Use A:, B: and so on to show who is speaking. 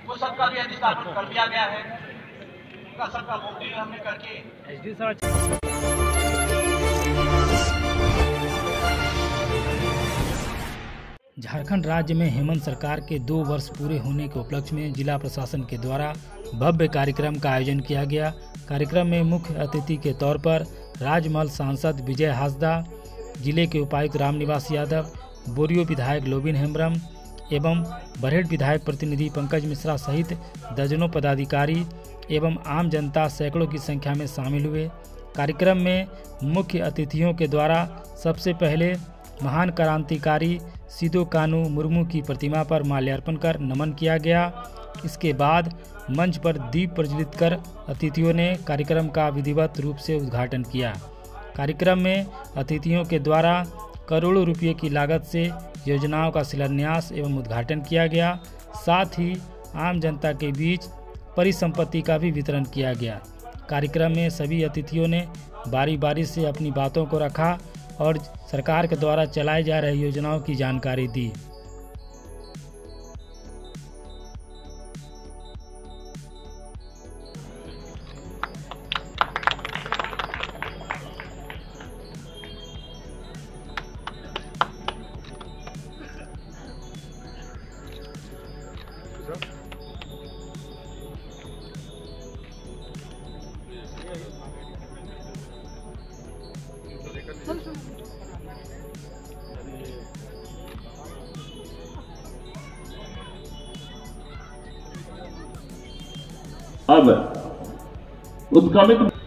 A: वो सबका भी अधिष्ठापन कर दिया गया है। उनका सबका मुक्ति हमने करके
B: झारखंड राज्य में हेमंत सरकार के 2 वर्ष पूरे होने के उपलक्ष्य में जिला प्रशासन के द्वारा भव्य कार्यक्रम का आयोजन किया गया। कार्यक्रम में मुख्य अतिथि के तौर पर राजमहल सांसद विजय हासदा, जिले के उपायुक्त रामनिवास यादव, बोरियो विधायक लोबिन हेम्ब्रम एवं बरहेट विधायक प्रतिनिधि पंकज मिश्रा सहित दर्जनों पदाधिकारी एवं आम जनता सैकड़ों की संख्या में शामिल हुए। कार्यक्रम में मुख्य अतिथियों के द्वारा सबसे पहले महान क्रांतिकारी सिदो कान्हू मुर्मू की प्रतिमा पर माल्यार्पण कर नमन किया गया। इसके बाद मंच पर दीप प्रज्वलित कर अतिथियों ने कार्यक्रम का विधिवत रूप से उद्घाटन किया। कार्यक्रम में अतिथियों के द्वारा करोड़ों रुपये की लागत से योजनाओं का शिलान्यास एवं उद्घाटन किया गया। साथ ही आम जनता के बीच परिसंपत्ति का भी वितरण किया गया। कार्यक्रम में सभी अतिथियों ने बारी बारी से अपनी बातों को रखा और सरकार के द्वारा चलाई जा रही योजनाओं की जानकारी दी।
C: अब उत्क्रमित